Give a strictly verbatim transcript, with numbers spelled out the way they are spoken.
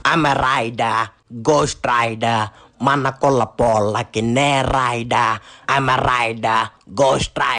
I'm a rider, ghost rider. Manna kolla pollakin ne rider. I'm a rider, ghost rider.